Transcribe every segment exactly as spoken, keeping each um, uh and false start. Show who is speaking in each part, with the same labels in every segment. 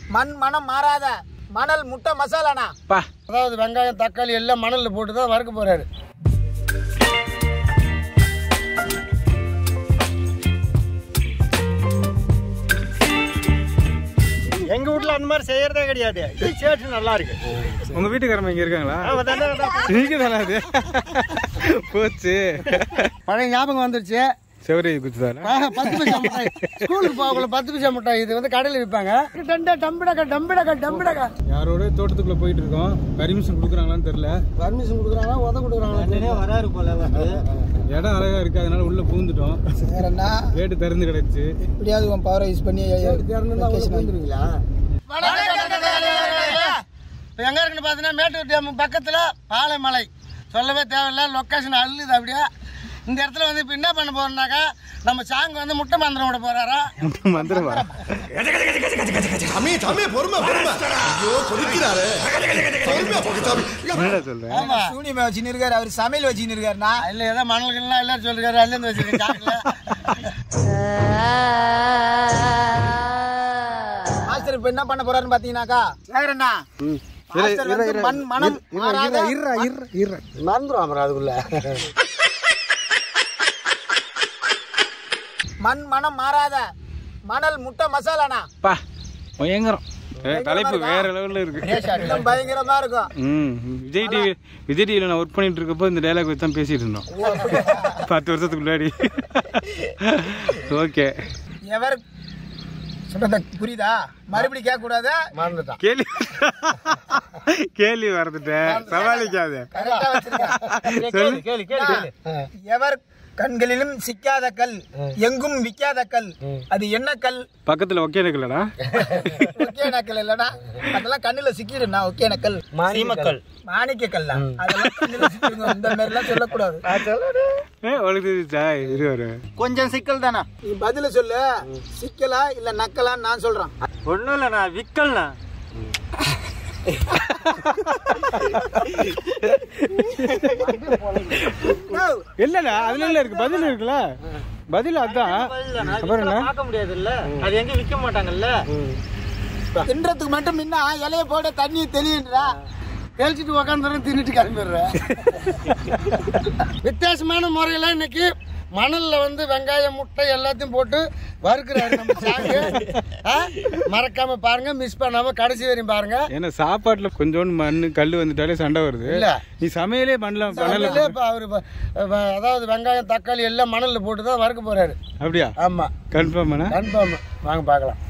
Speaker 1: மண் மனம் மாறாத மணல் முட்டை மசாலாண்ணா.
Speaker 2: அதாவது வெங்காயம் தக்காளி எல்லாம் மணலில் போட்டு தான் வறுக்க போறாரு. எங்க வீட்டுல அந்த மாதிரி செய்யறதே கிடையாது. டேஸ்ட் நல்லா இருக்கு.
Speaker 3: உங்க வீட்டுக்காரமா இங்க இருக்காங்களா? நீங்க தானே அது போச்சு.
Speaker 2: பழைய ஞாபகம் வந்துருச்சு.
Speaker 3: செவரி குத்துதானே?
Speaker 2: பத்து பைசா மிட்டாய் ஸ்கூலுக்கு போகக்குள்ள பத்து பைசா மிட்டாய் இது வந்து கடையில் விற்பாங்க. டம்பிடக்கா டம்பிடக்கா டம்பிடக்கா.
Speaker 3: யாரோட தோட்டத்துக்குள்ள போயிட்டு இருக்கோம். பர்மிஷன் கொடுக்குறாங்களான்னு தெரியல.
Speaker 2: பர்மிஷன் கொடுக்குறாங்களா உத கொடுக்குறாங்களா வராரு போல.
Speaker 3: இடம் அழகா இருக்கு, அதனால உள்ள பூந்துட்டோம். கேட்டு திறந்து கிடச்சு.
Speaker 1: இப்படியாவது உன் பவரை யூஸ் பண்ணி
Speaker 2: வந்துருவீங்களா? எங்க இருக்குன்னு பாத்தீங்கன்னா மேட்டூர் டேம் பக்கத்துல பாலைமலை. சொல்லவே தேவையில்லை, லொக்கேஷன் அள்ளுது அப்படியே. இந்த இடத்துல வந்து இப்போ என்ன பண்ண போறோம்னாக்கா நம்ம சாங் வந்து முட்டை மந்திரம் விட போறாரா?
Speaker 3: மந்திரமா?
Speaker 1: சூனியமா வச்சுன்னு இருக்காரு, அவர் சமையல் வச்சுன்னு இருக்காருண்ணா.
Speaker 2: இல்ல ஏதோ மணல்கள்லாம் எல்லாரும் சொல்லிருக்காரு, அதுல இருந்து வச்சிருக்காங்க.
Speaker 1: மாஸ்டர் இப்ப என்ன பண்ண போறாருன்னு பாத்தீங்கன்னாக்கா சேகரண்ணா மண் மனம்
Speaker 2: மறந்துடும் அதுக்குள்ள.
Speaker 1: மண் மனம் மாறாத மணல் முட்டை மசாலாண்ணா.
Speaker 3: பா பயங்கரம். தலைப்பு வேற லெவல்ல இருக்கு,
Speaker 1: பயங்கரமா இருக்கும்.
Speaker 3: விஜய் டிவி விஜய் டிவில நான் ஒர்க் பண்ணிட்டு இருக்கப்போ இந்த டைலாக் வச்சு தான் பேசிட்டு இருந்தோம் பத்து வருஷத்துக்கு முன்னாடி. ஓகே,
Speaker 1: எவர் சொல்றத புரியுதா? மறுபடியும் கேட்க கூடாது.
Speaker 2: மறந்துட்டான்.
Speaker 3: கேள்வி கேள்வி மறந்துட்டேன், சமாளிக்காத.
Speaker 1: எவர் கண்களிலும் சிக்காத கல் எங்கும் விக்காத கல் அது என்ன கல்?
Speaker 3: பக்கத்துல ஒகேனக்கல்லடா.
Speaker 1: ஒகேனக்கல் இல்லடா, அதெல்லாம் கண்ணுல சிக்கிடுண்ணா. ஒகேனக்கல்
Speaker 2: மாணிக்கல்
Speaker 1: மாணிக்க கல்லா, அதெல்லாம் கண்ணுல சிக்கிடுங்க. இந்த மாதிரி எல்லாம் சொல்லக்கூடாது.
Speaker 2: கொஞ்சம் சிக்கல் தானா?
Speaker 1: நீ பதில சொல்லு, சிக்கலா இல்ல நக்கலான்னு நான் சொல்றேன்.
Speaker 2: ஒண்ணும் இல்லண்ணா, விக்கல்ண்ணா.
Speaker 3: இல்லடா அதுல இருக்கு, பதில் இருக்குல்ல. பதில் அதான்.
Speaker 2: பார்க்க முடியாது இல்ல, அது எங்க விக்க மாட்டாங்கல்ல.
Speaker 1: தின்றதுக்கு மட்டும் முன்ன இலைய போட தண்ணி தெளியுன்றா,
Speaker 2: தெளிச்சுட்டு உக்காந்துறேன் தின்னுட்டு கிளம்பிடுறேன். வித்தியாசமான முறையில இன்னைக்கு மணல்ல வந்து வெங்காயம் முட்டை எல்லாத்தையும் போட்டு வறுக்கிறாரு நம்ம சாங்கு. மறக்காம பாருங்க, மிஸ் பண்ணாம கடைசி வரையும் பாருங்க.
Speaker 3: ஏன்னா சாப்பாட்டுல கொஞ்சோண்டு மண்ணு கல்லு வந்துட்டாலே சண்டை வருது. இல்ல நீ சமையலே பண்ணல பண்ணல.
Speaker 2: அவரு அதாவது வெங்காயம் தக்காளி எல்லாம் மணல்ல போட்டு தான் வறுக்க போறாரு.
Speaker 3: அப்படியா?
Speaker 2: ஆமா,
Speaker 3: கன்ஃபார்ம்
Speaker 2: கன்ஃபார்ம். வாங்க பாக்கலாம்.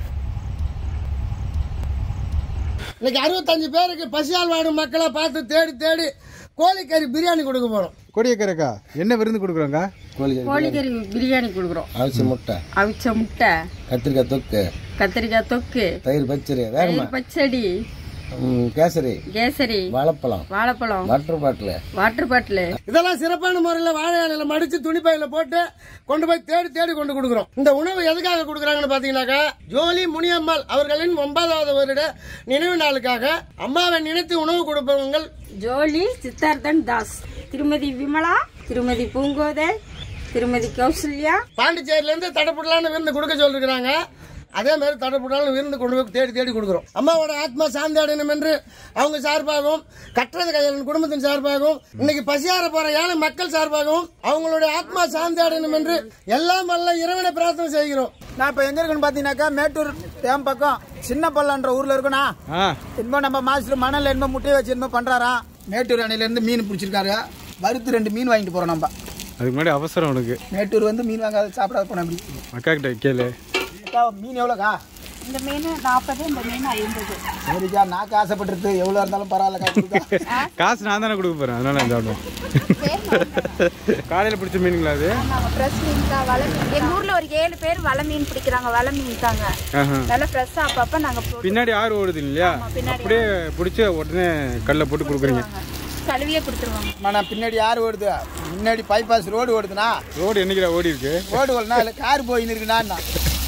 Speaker 2: இன்னைக்கு அறுபத்தஞ்சு பேருக்கு பசியால் வாடும் மக்களை பார்த்து தேடி தேடி கோழிக்கறி பிரியாணி கொடுக்க போறோம்.
Speaker 3: கோழிக்கறிக்கா என்ன விருந்து கொடுக்குறோங்க?
Speaker 4: கோழிக்கறி பிரியாணி கொடுக்குறோம்.
Speaker 2: அவிச்ச முட்டை,
Speaker 4: அவிச்ச முட்டை,
Speaker 2: கத்திரிக்காய் தொக்கு,
Speaker 4: கத்திரிக்காய் தொக்கு,
Speaker 2: தயிர் பச்சடி,
Speaker 4: தயிர் பச்சடி,
Speaker 2: கேசரி,
Speaker 4: கேசரி,
Speaker 2: வாழைப்பழம்,
Speaker 4: வாழைப்பழம்,
Speaker 2: வாட்டர் பாட்டில்,
Speaker 4: வாட்டர் பாட்டில். இதெல்லாம் சிறப்பான முறையில் வாழை இலையில மடிச்சு துணிப்பையில போட்டு கொண்டு போய் தேடி தேடி கொண்டு கொடுக்குறோம். இந்த உணவு எதுக்காக கொடுக்குறாங்கன்னு பாத்தீங்கன்னாக்கா, ஜோலி முனியம்மாள் அவர்களின் ஒன்பதாவது வருட நினைவு நாளுக்காக அம்மாவை நினைத்து உணவு கொடுப்பவங்கள் ஜோலி சித்தார்த்தன் தாஸ், திருமதி விமலா, திருமதி பூங்கோதை, திருமதி கௌசல்யா.
Speaker 2: பாண்டிச்சேரியில இருந்து தடப்படலான்னு விருந்து கொடுக்க சொல்லிருக்கிறாங்க. அதே மாதிரி தடப்படாலும் விருந்து கொண்டு போய் தேடி தேடி கொடுக்குறோம். அம்மாவோட ஆத்மா சாந்தி அடையணும் என்று அவங்க சார்பாகவும், கட்டுறது கையாளன் குடும்பத்தின் சார்பாகவும், இன்னைக்கு பசியார போற ஏழை மக்கள் சார்பாகவும் அவங்களுடைய ஆத்மா சாந்தி அடையணும் என்று எல்லாம் வல்ல இறைவனை பிரார்த்தனை செய்கிறோம்.
Speaker 1: நான் இப்ப எங்க இருக்குன்னு பாத்தீங்கன்னாக்கா, மேட்டூர் டேம் பக்கம் சின்ன பல்லான்ற ஊர்ல இருக்குண்ணா. இன்னும் நம்ம மாஸ்டர் மணல் என்ன முட்டையை வச்சு என்ன பண்றாரா, மேட்டூர் அணையில இருந்து மீன் பிடிச்சிருக்காரு. வறுத்து ரெண்டு மீன் வாங்கிட்டு போறோம் நம்ம.
Speaker 3: அதுக்கு முன்னாடி அவசரம் உனக்கு.
Speaker 1: மேட்டூர் வந்து மீன் வாங்காத சாப்பிடாத போன அப்படி.
Speaker 3: அக்கா கிட்ட கேளு.
Speaker 1: மீன் எவ்வளோக்கா?
Speaker 4: இந்த மீன் நாற்பது, இந்த மீன் ஐம்பது.
Speaker 1: சரிக்கா, நாக்கு ஆசைப்பட்டுருக்கு. எவ்வளோ இருந்தாலும் பரவாயில்ல.
Speaker 3: காசு நான் தானே கொடுக்க போறேன், அதனால நான் சாப்பிடுவேன். காலையில பிடிச்ச மீனுங்களா அது?
Speaker 4: ஃப்ரெஷ் மீன் தான். வலை மீன். எங்க ஊர்ல ஒரு ஏழு பேர் வலை மீன் பிடிக்கிறாங்க. வலை மீன் தாங்க, நல்லா ஃப்ரெஷ்ஷா. அப்பப்ப நாங்க
Speaker 3: பின்னாடி ஆறு ஓடுது இல்லையா, அப்படியே பிடிச்சி உடனே கல்ல போட்டு கொடுக்குறீங்க.
Speaker 4: கழுவியே கொடுத்துருவாங்க.
Speaker 1: நான் பின்னாடி யார் ஓடுது? முன்னாடி பைபாஸ் ரோடு ஓடுதுண்ணா.
Speaker 3: ரோடு என்னைக்கு ஓடி இருக்கு?
Speaker 1: ரோடு ஓடுனா இல்லை கார் போயின்னு இருக்குண்ணா.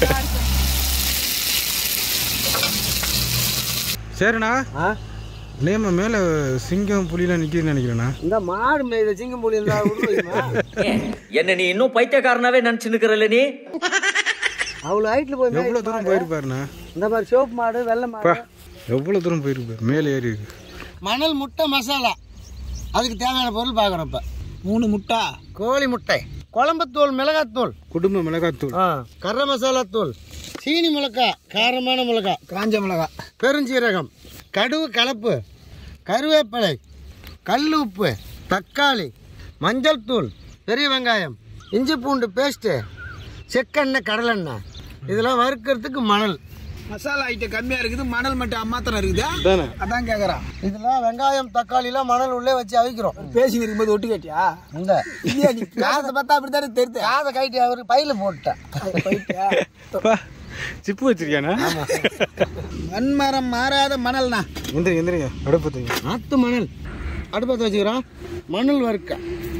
Speaker 3: சரிண்ணா, நேம மேல சிங்கம் புலிலாம் நிக்குதுன்னு நினைக்கிறேண்ணா.
Speaker 2: இந்த மாடு மேல சிங்கம் புலி
Speaker 5: என்ன நீ இன்னும் பைத்தியக்காரனாவே நினைச்சு நிக்கிறல்ல நீ?
Speaker 2: அவ்வளவு ஹைட்ல போய்
Speaker 3: எவ்வளவு தூரம் போயிருப்பாருண்ணா?
Speaker 2: இந்த மாதிரி சிவப்பு மாடு வெள்ளை மாடு
Speaker 3: எவ்வளோ தூரம் போயிருக்கு மேலே ஏறி இருக்கு.
Speaker 2: மணல் முட்டை மசாலா அதுக்கு தேவையான பொருள் பார்க்குறோம். இப்போ
Speaker 1: மூணு முட்டை,
Speaker 2: கோழி முட்டை, குழம்புத்தூள், மிளகாத்தூள்,
Speaker 3: குடும்ப மிளகாத்தூள்,
Speaker 2: கர மசாலா தூள், சீனி மிளகாய், காரமான மிளகாய்,
Speaker 1: காஞ்ச மிளகாய்,
Speaker 2: பெருஞ்சீரகம், கடுகு கலப்பு, கருவேப்பிலை, கல் உப்பு, தக்காளி, மஞ்சள் தூள், பெரிய வெங்காயம், இஞ்சி பூண்டு பேஸ்ட்டு, செக்கெண்ணெய், கடலெண்ணெய். இதெல்லாம் வறுக்கிறதுக்கு மணல்.
Speaker 1: மசாலா ஐட்டம் கம்மியா இருக்குது, மணல் மட்டும் அம்மாத்திரம் இருக்குது. அதான் கேக்குறான்.
Speaker 2: இதெல்லாம் வெங்காயம் தக்காளிலாம் மணல் உள்ளே வச்சு அவிக்கிறோம்.
Speaker 1: பேசி இருக்கும்போது ஒட்டு கேட்டியா?
Speaker 2: இந்த
Speaker 1: இல்லையா நீ காசை பார்த்தா அப்படித்தானே தெரியுது.
Speaker 2: காதை கைட்டி அவரு பையில போட்டேன்.
Speaker 3: சிப்பு வச்சிருக்கியாண்ணா?
Speaker 1: மண்மரம் மாறாத மணல்ண்ணா.
Speaker 3: எந்திரிங்க எந்திரிங்க அடுப்பத்துங்க.
Speaker 2: ஆத்து மணல் அடுப்பத்தை வச்சுக்கிறோம். மணல் வறுக்க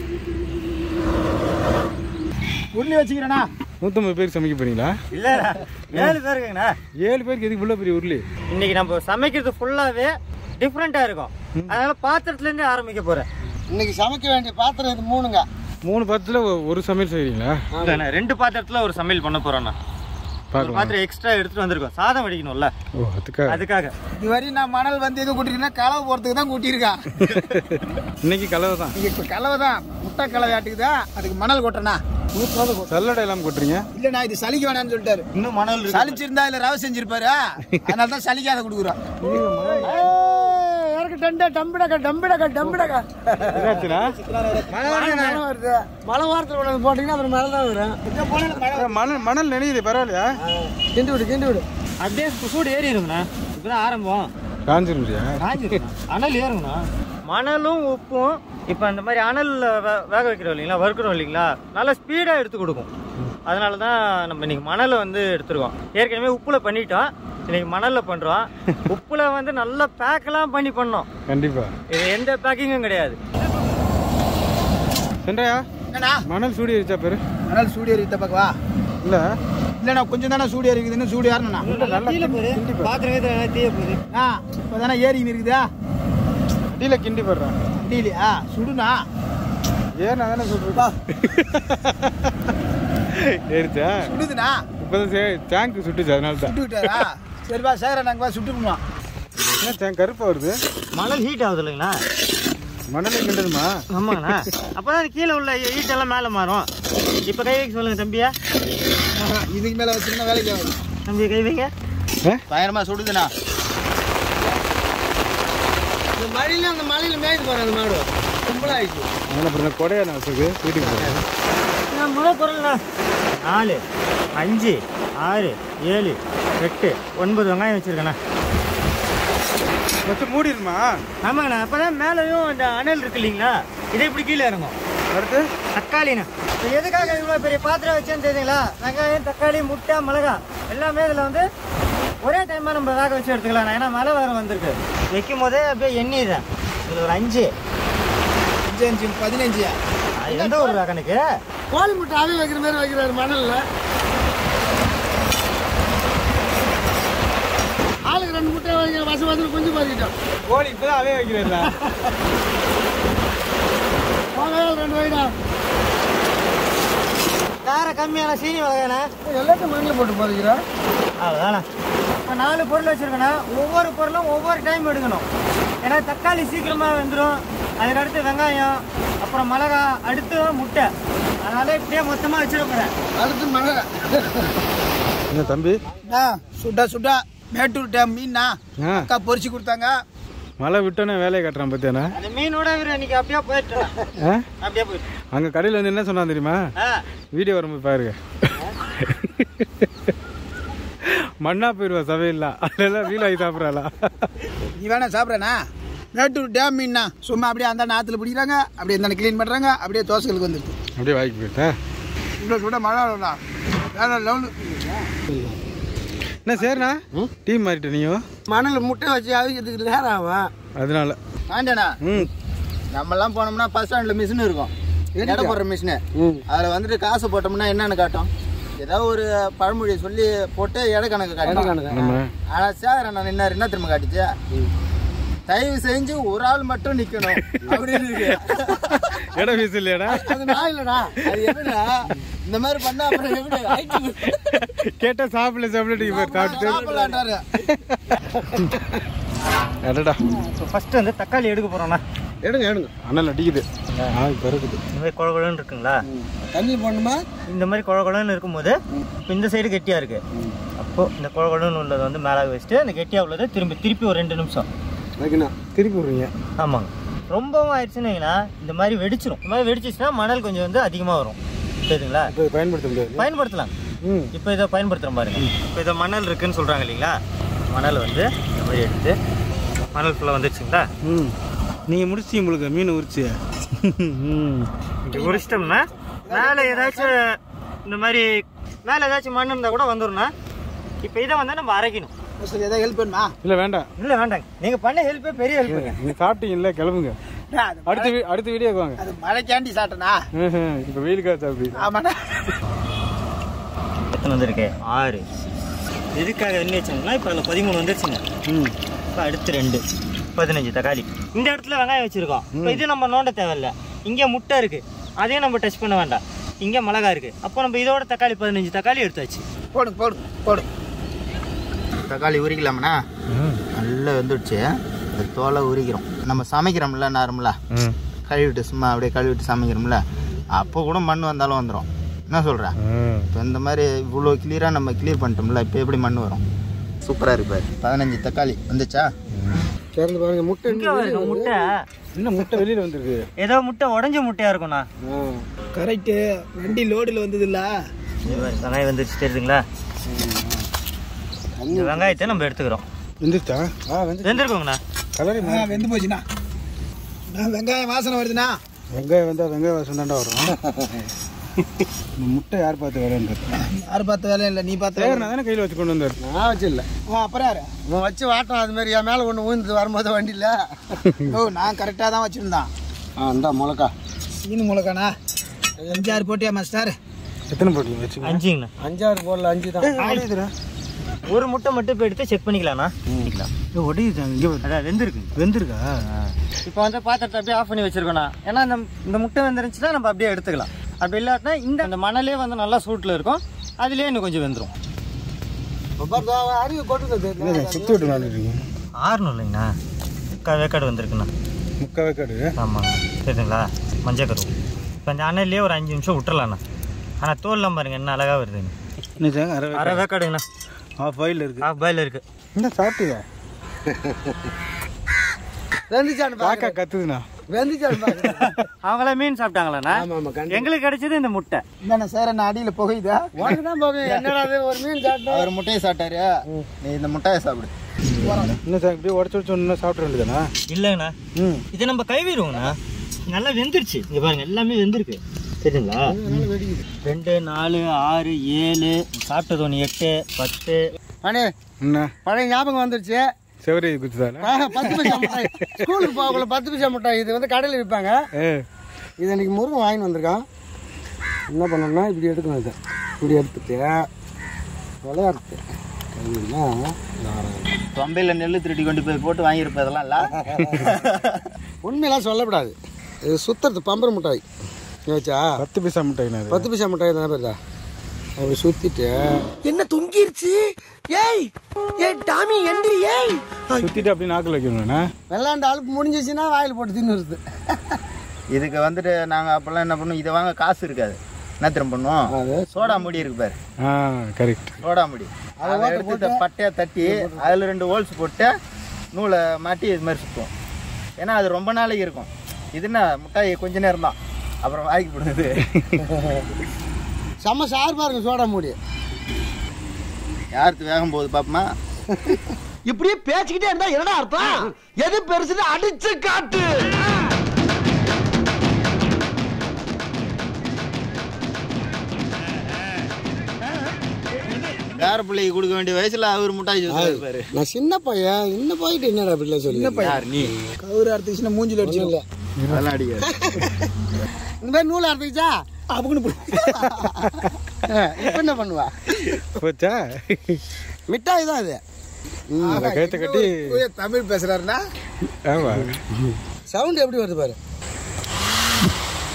Speaker 1: உருளி வச்சுக்கிறேண்ணா.
Speaker 3: நூற்றம்பது பேருக்கு சமைக்க போறீங்களா?
Speaker 6: இல்ல ஏழு பேருக்குங்கண்ணா.
Speaker 3: ஏழு பேருக்கு எதுக்கு இவ்வளோ பெரிய உருளி?
Speaker 6: இன்னைக்கு நம்ம சமைக்கிறது ஃபுல்லாவே டிஃப்ரெண்டா இருக்கும். அதனால பாத்திரத்துல இருந்து ஆரம்பிக்க போறேன்.
Speaker 2: இன்னைக்கு சமைக்க வேண்டிய பாத்திரம் இது மூணுங்க.
Speaker 3: மூணு பாத்திரத்தில் ஒரு சமையல் செய்கிறீங்களா?
Speaker 6: ரெண்டு பாத்திரத்துல ஒரு சமையல் பண்ண போறோம்ண்ணா. ஒரு பாத்திரம் எக்ஸ்ட்ரா எடுத்துட்டு வந்திருக்கோம். சாதம் வடிக்கணும்ல,
Speaker 3: ஓ அதுக்காக
Speaker 6: அதுக்காக.
Speaker 1: இதுவரை நான் மணல் வந்து எது கூட்டிருக்கேன்னா கலவை போறதுக்கு தான் கூட்டியிருக்கான்.
Speaker 3: இன்னைக்கு கலவை தான்.
Speaker 1: இப்போ கலவை தான், முட்டை கலவை ஆட்டுக்குதா, அதுக்கு மணல் கொட்டனா.
Speaker 3: சல்லடை எல்லாம் கொட்டுறீங்க?
Speaker 1: இல்ல நான் இது சலிக்க வேணாம்னு சொல்லிட்டாரு.
Speaker 6: இன்னும் மணல்
Speaker 1: சலிச்சிருந்தா இல்ல ரவை செஞ்சிருப்பாரு. அதனால தான் சலிக்காத கொடுக்குறோம்.
Speaker 2: டம்பிடக்கா டம்பிடக்கா டம்பிடக்கா மழை வாரத்தில் போட்டீங்கன்னா அப்புறம் மழை தான் வரும்.
Speaker 3: மணல் மணல் நினைக்குது, பரவாயில்லையா?
Speaker 2: கிண்டி விடு கிண்டி விடு.
Speaker 6: அப்படியே சூடு ஏறி இருக்குண்ணா. இப்பதான் ஆரம்பம்.
Speaker 3: காஞ்சிருந்தியா?
Speaker 6: அனல் ஏறுங்கண்ணா. மணலும் உப்பும் இப்போ அந்த மாதிரி அனல் வேக வைக்கிறோம் இல்லைங்களா, வறுக்கிறோம் இல்லைங்களா, நல்லா ஸ்பீடாக எடுத்து கொடுக்கும். அதனால தான் நம்ம இன்னைக்கு மணலை வந்து எடுத்துருக்கோம். ஏற்கனவே உப்புல பண்ணிட்டோம், இன்னைக்கு மணலில் பண்ணுறோம். உப்புல வந்து நல்லா பேக்கெல்லாம் பண்ணி பண்ணோம்.
Speaker 3: கண்டிப்பா
Speaker 6: இது எந்த பேக்கிங்கும் கிடையாது.
Speaker 3: சென்றையா
Speaker 1: என்னண்ணா
Speaker 3: மணல் சூடி எரிச்சா பேரு?
Speaker 1: மணல் சூடு எரித்த பக்கவா?
Speaker 3: இல்ல
Speaker 1: இல்லண்ணா கொஞ்சம் தானே சூடு எரிக்குதுன்னு சூடு யாருண்ணா?
Speaker 6: பாத்திரம் தீய போகுது.
Speaker 1: ஆ இப்போதானே ஏறிக்கின்னு இருக்குதா?
Speaker 3: அடியில கிண்டி போடுறான்.
Speaker 1: அடியிலையா சுடுண்ணா?
Speaker 3: ஏன் நான் தானே சொல்றேன். ஏறிச்சா?
Speaker 1: சுடுதுண்ணா.
Speaker 3: இப்போதான் டேங்க் சுட்டுச்சு, அதனால தான்
Speaker 1: சுட்டு விட்டாரா? சரிப்பா சேர நாங்கள் வா சுட்டுக்கணும்.
Speaker 3: என்ன டேங்க் கருப்பா வருது?
Speaker 6: மணல் ஹீட் ஆகுது இல்லைங்களா?
Speaker 3: மணலை கிண்டணுமா?
Speaker 6: ஆமாங்கண்ணா. அப்போதான் கீழே உள்ள ஹீட் எல்லாம் மேலே மாறும். இப்போ கை வைக்க சொல்லுங்க தம்பியா.
Speaker 1: இதுக்கு மேலே வச்சுருந்தா வேலைக்கு ஆகும்.
Speaker 6: தம்பி கை வைங்க.
Speaker 1: பயங்கரமாக சுடுதுண்ணா.
Speaker 2: இந்த மழையில அந்த மழையில மேய்க்கு போறேன். அந்த மாடு கும்பலாயிடுச்சு.
Speaker 3: அப்புறம் கொடையா நான் வச்சுருக்கு வீட்டுக்கு போகிறேன்.
Speaker 6: நான் முதல் பொருள்ண்ணா நாலு அஞ்சு ஆறு ஏழு எட்டு ஒன்பது வெங்காயம் வச்சுருக்கேண்ணா.
Speaker 3: ஃபஸ்ட்டு மூடிடுமா?
Speaker 6: ஆமாங்கண்ணா. அப்போ தான் மேலேயும் அந்த அனல் இருக்கு இல்லைங்களா, இதே இப்படி கீழே இறங்கும்.
Speaker 3: அடுத்து
Speaker 6: தக்காளிண்ணா. இப்போ எதுக்காக இவ்வளோ பெரிய பாத்திரம் வச்சேன்னு தெரியுங்களா? வெங்காயம், தக்காளி, முட்டை, மிளகா எல்லாமே இதில் வந்து ஒரே டைமாக நம்ம வேக வச்சு எடுத்துக்கலாம். ஏன்னா மழை வேறு வந்திருக்கு. வைக்கும் போதே அப்படியே எண்ணிடுறேன். இதில் ஒரு அஞ்சு
Speaker 1: அஞ்சு அஞ்சு பதினஞ்சு.
Speaker 6: எந்த ஒரு கணக்கு?
Speaker 2: கோழி முட்டை அவி வைக்கிற மாதிரி வைக்கிறாரு மணல்ல. ஆளுக்கு ரெண்டு முட்டை வைக்க வச வசூல் குஞ்சு பாதிக்கிட்டோம்.
Speaker 3: கோழி இப்போதான் அதே வைக்கிறேன்ல.
Speaker 2: ரெண்டு வைடா
Speaker 6: காரம் கம்மியான சீனி வகைண்ணா.
Speaker 2: எல்லாத்தையும் மண்ணில் போட்டு பாதிக்கிறோம்.
Speaker 6: அவ்வளோதாண்ணா. இப்போ நாலு பொருள் வச்சுருக்கேண்ணா. ஒவ்வொரு பொருளும் ஒவ்வொரு டைம் எடுக்கணும். ஏன்னா தக்காளி சீக்கிரமாக வெந்துடும். அதுக்கடுத்து வெங்காயம், அப்புறம் மிளகா, அடுத்து முட்டை. அதனால இப்படியே மொத்தமாக வச்சிருக்கிறேன்.
Speaker 2: அடுத்து மழை.
Speaker 3: என்ன தம்பி?
Speaker 1: சுட்டா சுட்டா மேட்டூர் டேம் மீன்னா அக்கா பொரிச்சு கொடுத்தாங்க.
Speaker 3: மழை விட்டோன்னே வேலையை கட்டுறான் பார்த்தியாண்ணா?
Speaker 6: அந்த மீனோட இவர் இன்னைக்கு அப்படியே போயிட்டு அப்படியே போயிட்டு
Speaker 3: அங்கே கடையில் வந்து என்ன சொன்னான் தெரியுமா? வீடியோ வரும்போது பாருங்க. மண்ணா போயிடுவா சமையல்லாம், அதெல்லாம் வீல் ஆகி சாப்பிட்றாளா?
Speaker 1: நீ வேணா சாப்பிட்றேண்ணா. மேட்டூர் டேம் மீன்னா சும்மா அப்படியே அந்த ஆற்றுல பிடிக்கிறாங்க, அப்படியே இந்த க்ளீன் பண்ணுறாங்க, அப்படியே தோசைகளுக்கு வந்துருக்கு.
Speaker 3: அப்படியே வாங்கி போயிட்டேன்.
Speaker 1: இவ்வளோ சுட மழை வரலாம் வேற லெவலு.
Speaker 3: என்ன சரிண்ணா டீம் மாறிட்ட நீயும்?
Speaker 2: மணல் முட்டை வச்சு அவிக்கிறதுக்கு நேரம் ஆகும்.
Speaker 3: அதனால
Speaker 1: ஆண்டேண்ணா
Speaker 3: ம்
Speaker 1: நம்மலாம் போனோம்னா பஸ் ஸ்டாண்டில் மிஷின் இருக்கும், எடை போடுற மிஷினு. அதில் வந்துட்டு காசு போட்டோம்னா என்னென்னு காட்டும், ஏதாவது ஒரு பழமொழியை சொல்லி போட்டு எடை கணக்கு காட்டும். ஆனால் சேகரன் நான் என்ன என்ன திரும்ப காட்டுச்சு, தயவு செஞ்சு ஒரு ஆள் மட்டும் நிக்கணும் அப்படின்னு இருக்கு.
Speaker 3: இடம் வீசு இல்லையாடா?
Speaker 2: அது நான் இல்லடா.
Speaker 1: அது எப்படின்னா இந்த மாதிரி பண்ணா அப்புறம் எப்படி ஆயிட்டு
Speaker 3: கேட்டா சாப்பிடல சாப்பிட்டு இவர் சாப்பிட்டு
Speaker 1: சாப்பிடலான்றாரு.
Speaker 3: அடடா
Speaker 6: ஃபர்ஸ்ட் வந்து தக்காளி எடுக்க போறோம்னா
Speaker 2: எடுங்க எடுங்க.
Speaker 3: அண்ணல் அடிக்குது. ஆ பிறகுது.
Speaker 6: இந்த மாதிரி குழ குழன்னு இருக்குங்களா?
Speaker 2: தண்ணி போடணுமா?
Speaker 6: இந்த மாதிரி குழ குழன்னு இருக்கும்போது இப்போ இந்த சைடு கெட்டியா இருக்கு. அப்போ இந்த குழ குழன்னு உள்ளதை வந்து மேலே வச்சுட்டு அந்த கெட்டியா உள்ளதை திரும்பி திருப்பி ஒரு ரெண்டு நிமிஷம்
Speaker 2: வைக்கணும். திருப்பி விடுறீங்க.
Speaker 6: ஆமாங்க. ரொம்பவும் ஆயிடுச்சுன்னு இந்த மாதிரி வெடிச்சிடும். இந்த மாதிரி வெடிச்சிச்சுன்னா மணல் கொஞ்சம் வந்து அதிகமாக வரும். சரிங்களா?
Speaker 2: இப்போ பயன்படுத்த முடியாது.
Speaker 6: பயன்படுத்தலாம்.
Speaker 2: ம்.
Speaker 6: இப்போ இதை பயன்படுத்துகிறோம் பாருங்க. இப்போ இதை மணல் இருக்குன்னு சொல்கிறாங்க இல்லைங்களா? மணல் வந்து இந்த மாதிரி எடுத்து மணல் ஃபுல்லாக வந்துடுச்சுங்களா?
Speaker 3: ம் நீங்கள் முடிச்சு உங்களுக்கு மீன் உரிச்சு
Speaker 6: இப்படி உரிச்சிட்டோம்னா மேலே ஏதாச்சும் இந்த மாதிரி மேலே ஏதாச்சும் மண் இருந்தால் கூட வந்துடும்னா இப்போ இதை வந்து நம்ம அரைக்கணும்.
Speaker 1: சரி ஏதாவது ஹெல்ப் பண்ணுமா?
Speaker 3: இல்லை வேண்டாம்.
Speaker 6: இல்லை வேண்டாங்க. நீங்கள் பண்ண ஹெல்ப்பே பெரிய ஹெல்ப்புங்க.
Speaker 3: நீங்கள் சாப்பிட்டீங்கல்ல கிளம்புங்க. அடுத்த வீ அடுத்த வீடியோக்கு வாங்க.
Speaker 1: அது மழைக்காண்டி சாப்பிட்டனா?
Speaker 3: இப்போ வெயில் காற்று அப்படி.
Speaker 1: ஆமாண்ணா.
Speaker 6: எத்தனை வந்திருக்கு? ஆறு. எதுக்காக என்ன வச்சோம்னா இப்போ அதில் பதிமூணு வந்துருச்சுங்க.
Speaker 3: ம்
Speaker 6: இப்போ அடுத்து ரெண்டு பதினஞ்சு தக்காளி. இந்த இடத்துல வெங்காயம் வச்சுருக்கோம். இப்போ இது நம்ம நோண்ட தேவையில்ல. இங்கே முட்டை இருக்குது, அதையும் நம்ம டச் பண்ண வேண்டாம். இங்கே மிளகா இருக்குது. அப்போ நம்ம இதோட தக்காளி பதினஞ்சு தக்காளி எடுத்தாச்சு.
Speaker 1: போடு போடு போடு. தக்காளி உரிக்கலாமண்ணா? நல்லா வெந்துடுச்சு. இந்த தோலை உரிக்கிறோம். நம்ம சமைக்கிறோம்ல நார்மலாக கழுவிட்டு சும்மா அப்படியே கழுவிட்டு சமைக்கிறோம்ல, அப்போ கூட மண் வந்தாலும் வந்துடும். என்ன சொல்கிறேன்? இப்போ இந்த மாதிரி இவ்வளோ கிளியராக நம்ம கிளியர் பண்ணிட்டோம்ல, இப்போ எப்படி மண் வரும்? சூப்பராக இருப்பார். பதினஞ்சு தக்காளி வந்துச்சா?
Speaker 2: திறந்து பாருங்க. முட்டை
Speaker 6: முட்டை
Speaker 3: இன்னும் முட்டை வெளியில் வந்துருக்கு.
Speaker 6: ஏதோ முட்டை உடஞ்ச முட்டையாக இருக்கும்ண்ணா.
Speaker 1: கரெக்டு. வண்டி லோடில் வந்தது இல்லை.
Speaker 6: வெங்காயம் வந்துருச்சு தெரியுதுங்களா? இந்த வெங்காயத்தை நம்ம எடுத்துக்கிறோம்.
Speaker 3: வந்துருச்சா?
Speaker 2: ஆ வந்து
Speaker 6: வெந்திருக்கோங்கண்ணா.
Speaker 3: கலரி
Speaker 1: வெந்து போச்சுண்ணா. வெங்காயம் வாசனை வருதுண்ணா.
Speaker 3: வெங்காயம் வந்தால் வெங்காய வாசம் தாண்டா வரும். இந்த முட்டை யார் பார்த்து வேலைன்றது?
Speaker 1: யார் பார்த்த வேலையும் இல்லை, நீ பார்த்த வேலை.
Speaker 3: நான் தானே கையில் வச்சு கொண்டு வந்தார்.
Speaker 2: நான் வச்சு இல்லை.
Speaker 1: அப்புறம் யாரு?
Speaker 2: அவன் வச்சு வாட்டம் அது மாதிரி என் மேலே ஒன்று ஊந்து வரும்போது வண்டியில்.
Speaker 1: ஓ நான் கரெக்டாக தான் வச்சுருந்தான்.
Speaker 2: ஆ இந்தா மிளகா.
Speaker 1: சீனு மிளகாண்ணா. அஞ்சாறு போட்டியா மாஸ்டர்?
Speaker 3: எத்தனை போட்டி வச்சு?
Speaker 6: அஞ்சுங்கண்ணா.
Speaker 2: அஞ்சாறு போடல, அஞ்சு தான்.
Speaker 6: ஒரு முட்டை மட்டும் இப்போ எடுத்து செக் பண்ணிக்கலாம்ண்ணா. பண்ணிக்கலாம்.
Speaker 3: ஒடிதான் இங்கே
Speaker 6: அதான் வெந்திருக்கு.
Speaker 3: வெந்திருக்கா?
Speaker 6: இப்போ வந்து பாத்திரத்தை அப்படியே ஆஃப் பண்ணி வச்சிருக்கோண்ணா. ஏன்னா இந்த இந்த முட்டை வெந்துருந்துச்சுன்னா நம்ம அப்படியே எடுத்துக்கலாம். அப்படி இல்லாட்டினா இந்த அந்த மணலே வந்து நல்லா சூட்டில் இருக்கும், அதுலேயே இன்னும் கொஞ்சம் வெந்துடும்.
Speaker 2: அறிவு கொண்டு
Speaker 3: சுற்றி விட்டு நாளைக்கு
Speaker 6: ஆறணும் இல்லைங்கண்ணா. முக்கால் வேக்காடு வந்திருக்குண்ணா.
Speaker 3: முக்கால் வேக்காடு?
Speaker 6: ஆமாங்க. சரிங்களா? மஞ்சள் கருவு இப்போ இந்த அணையிலேயே ஒரு அஞ்சு நிமிஷம் விட்டுறலாண்ணா. ஆனால் தோல்லாம் பாருங்க என்ன அழகாக வருதுங்க.
Speaker 3: இன்னும் அரை
Speaker 6: அரை வேக்காடுங்கண்ணா.
Speaker 3: ஆஃப் பாயில் இருக்குது.
Speaker 6: ஆஃப் பாயில் இருக்குது.
Speaker 3: என்ன சாப்பிட்டீங்க?
Speaker 2: வெந்துச்சான்னு
Speaker 3: காக்கா கத்துதுண்ணா.
Speaker 2: வெந்துச்சான்னு
Speaker 6: அவங்கள மீன் சாப்பிட்டாங்களாண்ணா? எங்களுக்கு கிடைச்சது இந்த முட்டை.
Speaker 1: என்னண்ணா சார் என்ன அடியில் புகையுதா?
Speaker 2: உனக்கு தான் போகும். என்னடா அது ஒரு மீன் சாப்பிட்டா?
Speaker 1: அவர் முட்டையை சாப்பிட்டாரு, நீ இந்த முட்டையை சாப்பிடு.
Speaker 3: இன்னும் சார் இப்படியே உடச்சு உடச்சு ஒன்று சாப்பிட வேண்டியதாண்ணா?
Speaker 6: இல்லைங்கண்ணா,
Speaker 3: ம்
Speaker 6: இதை நம்ம கைவிடுவோங்கண்ணா. நல்லா வெந்துருச்சு. இங்கே பாருங்க எல்லாமே வெந்திருக்கு. சரிங்களா? ரெண்டு நாலு ஆறு ஏழு சாப்பிட்டது ஒன்று எட்டு பத்து.
Speaker 2: அண்ணே
Speaker 3: என்ன
Speaker 2: பழைய ஞாபகம் வந்துருச்சு.
Speaker 3: செவரி குத்துதானே?
Speaker 2: பத்து பைசா மிட்டாய் ஸ்கூலுக்கு போகக்குள்ள பத்து பைசா மிட்டாய். இது வந்து கடையில் விற்பாங்க. இது இன்னைக்கு முருகன் வாங்கிட்டு வந்திருக்கான். என்ன பண்ணணும்னா இப்படி எடுக்கணும். இதை இப்படி எடுத்துட்டு விளையாடுறது
Speaker 1: தொம்பையில் நெல் திருடி கொண்டு போய் போட்டு வாங்கியிருப்பதெல்லாம் இல்லை.
Speaker 2: உண்மையெல்லாம் சொல்லக்கூடாது. இது சுத்துறது பம்பர் மிட்டாய் வச்சா
Speaker 3: பத்து பைசா மிட்டாய்ண்ணா.
Speaker 2: பத்து பைசா மிட்டாய் தானே பேருதா. அப்படி சுத்திட்டு என்ன தொங்கிருச்சு. ஏய் ஏய் டாமி எந்திரி. ஏய்
Speaker 3: சுத்திட்டு அப்படி நாக்கில் வைக்கணும்ண்ணா.
Speaker 2: வெள்ளாண்டு அழுப்பு முடிஞ்சிச்சுன்னா வாயில் போட்டு தின்னுருது.
Speaker 1: இதுக்கு வந்துட்டு நாங்கள் அப்போல்லாம் என்ன பண்ணுவோம், இதை வாங்க காசு இருக்காது. என்ன திரும்ப பண்ணுவோம், சோடா முடி இருக்கு பாரு.
Speaker 3: ஆ கரெக்ட்.
Speaker 1: சோடா முடி அதை எடுத்து இந்த பட்டையை தட்டி அதில் ரெண்டு ஹோல்ஸ் போட்டு நூலை மாட்டி இது மாதிரி சுற்றுவோம். ஏன்னா அது ரொம்ப நாளைக்கு இருக்கும். இதுன்னா முட்டாய் கொஞ்ச நேரம் தான், அப்புறம் வாய்க்கு போடுது.
Speaker 2: செம்ம சார்பா இருக்கும் சோடா மூடி.
Speaker 1: யாருக்கு வேகம் போகுது பாப்பமா?
Speaker 2: இப்படியே பேசிக்கிட்டே இருந்தா என்னடா அர்த்தம்? எது பெருசுன்னு அடிச்சு காட்டு.
Speaker 1: வேற பிள்ளைக்கு கொடுக்க வேண்டிய வயசுல அவர் முட்டாய் சொல்லுவாரு.
Speaker 2: நான் சின்ன பையன், இன்னும் போயிட்டு என்னடா பிள்ளை சொல்லி
Speaker 1: நீ கவுரு அறுத்துச்சுன்னா மூஞ்சில் அடிச்சு
Speaker 2: இல்லை
Speaker 1: அதெல்லாம் அடிக்காது.
Speaker 2: இந்த மாதிரி நூல் அறுத்துக்கிச்சா அப்படின்னு இப்போ என்ன பண்ணுவா?
Speaker 3: போச்சா?
Speaker 2: மிட்டாய் தான் இது.
Speaker 3: கழுத்தை கட்டி
Speaker 1: தமிழ் பேசுறாருன்னா
Speaker 3: ஆமா
Speaker 2: சவுண்ட் எப்படி வருது பாரு.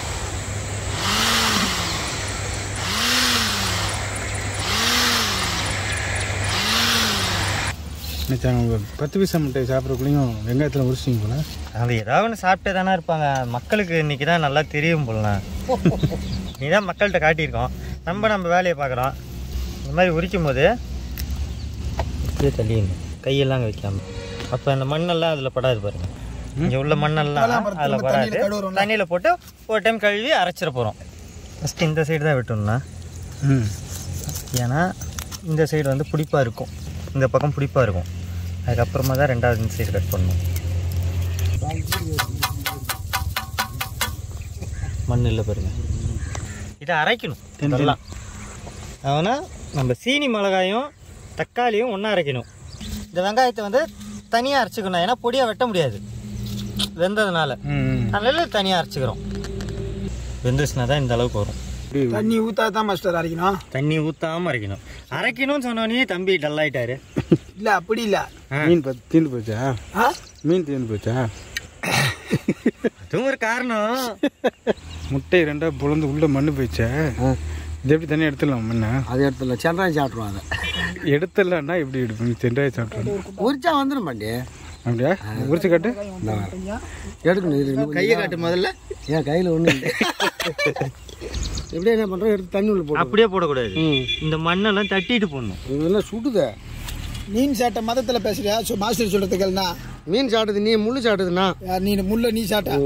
Speaker 3: நினச்சாங்க உங்கள் பத்து பைசா முட்டை சாப்பிட்றக்குள்ளேயும் வெங்காயத்தில் உரிச்சிங்க போல.
Speaker 6: அது ஏதாவது ஒன்று சாப்பிட்டே தானே இருப்பாங்க. மக்களுக்கு இன்னைக்கு தான் நல்லா தெரியும் போல. நீ தான் மக்கள்கிட்ட காட்டியிருக்கோம். நம்ம நம்ம வேலையை பார்க்குறோம். இந்த மாதிரி உரிக்கும் போது இப்படியே தள்ளிடணும், கையெல்லாம் அங்கே வைக்காம. அப்போ அந்த மண்ணெல்லாம் அதில் படாது பாருங்கள். இங்கே உள்ள மண்ணெல்லாம் அதில் படாது. தண்ணியில் போட்டு ஒரு டைம் கழுவி அரைச்சிட போகிறோம். ஃபஸ்ட்டு இந்த சைடு தான் வெட்டணும்னா,
Speaker 3: ம்
Speaker 6: ஏன்னா இந்த சைடு வந்து புளிப்பாக இருக்கும், இந்த பக்கம் புளிப்பாக இருக்கும். அதுக்கப்புறமா தான் ரெண்டாவது இந்த சைடு கட் பண்ணணும். மண் இல்லை பாருங்க. இதை அரைக்கணும் இதெல்லாம். ஆனால் நம்ம சீனி மிளகாயும் தக்காளியும் ஒன்றா அரைக்கணும். இந்த வெங்காயத்தை வந்து தனியாக அரைச்சிக்கணும், ஏன்னா பொடியாக வெட்ட முடியாது வெந்ததுனால. அதனால தனியாக அரைச்சிக்கிறோம். வெந்துச்சுனா தான் இந்த அளவுக்கு வரும்.
Speaker 2: தண்ணி ஊற்றா தான் மாஸ்டர் அரைக்கணும்.
Speaker 6: தண்ணி ஊற்றாமல் அரைக்கணும். அரைக்கணும்னு சொன்னோடனே தம்பி டல் ஆகிட்டாரு.
Speaker 2: இல்லை அப்படி இல்லை.
Speaker 3: மீன் பத்து தீர்ந்து போச்சா? மீன் தீர்ந்து போச்சா?
Speaker 6: அதுவும் ஒரு காரணம்.
Speaker 3: முட்டை ரெண்டாக புலந்து உள்ளே மண்ணு போயிடுச்சா? இது எப்படி தண்ணி எடுத்துடலாம் மண்ணை?
Speaker 4: அது இடத்துல சென்றாய் சாப்பிட்ருவாங்க.
Speaker 3: எடுத்துடலான்னா எப்படி எடுப்பீங்க? சென்றாய் சாப்பிட்ருவாங்க.
Speaker 4: உரிச்சா வந்துடும் பாண்டி.
Speaker 3: அப்படியா? உரிச்சு காட்டு.
Speaker 4: எடுக்கணும்,
Speaker 1: கையை காட்டு முதல்ல.
Speaker 4: ஏன் கையில் ஒன்றும் இல்லை. எப்படியே என்ன பண்ணுறோம், எடுத்து தண்ணி உள்ள போட்டு
Speaker 6: அப்படியே போடக்கூடாது. இந்த மண்ணெல்லாம் தட்டிட்டு போடணும்.
Speaker 4: இதெல்லாம் சுடுதே.
Speaker 2: மீன் சாட்ட மதத்தில் பேசுறியா? மாஸ்டர் சொல்கிறதுக்கல்னா
Speaker 4: மீன் சாப்பிடுது, நீ முள்ளு சாப்பிடுதுண்ணா.
Speaker 2: நீ முள்ள நீ சாட்டா.